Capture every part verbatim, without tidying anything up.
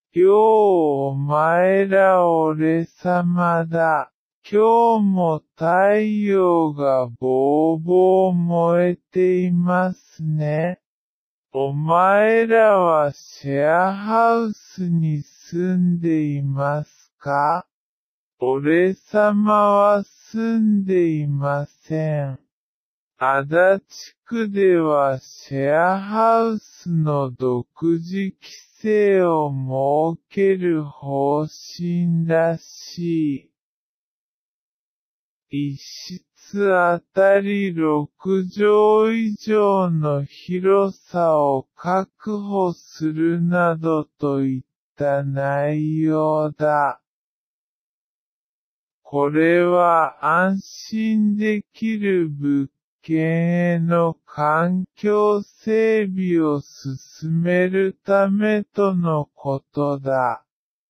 ようお前ら俺様だ。今日も太陽がぼうぼう燃えていますね。お前らはシェアハウスに住んでいますか？俺様は住んでいません。足立区ではシェアハウスの独自規制を設ける方針らしい。一室あたりろくじょう以上の広さを確保するなどといった内容だ。これは安心できる物件への環境整備を進めるためとのことだ。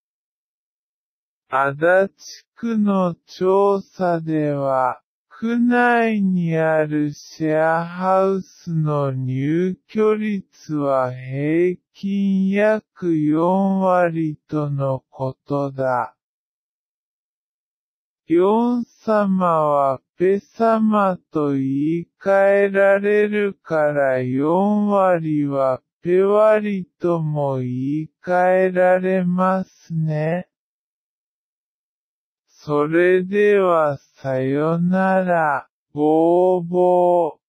足立区の調査では、区内にあるシェアハウスの入居率は平均約よんわりとのことだ。ヨン様はペ様と言い換えられるからよんわりはペ割とも言い換えられますね。それではさよなら、ぼうぼう。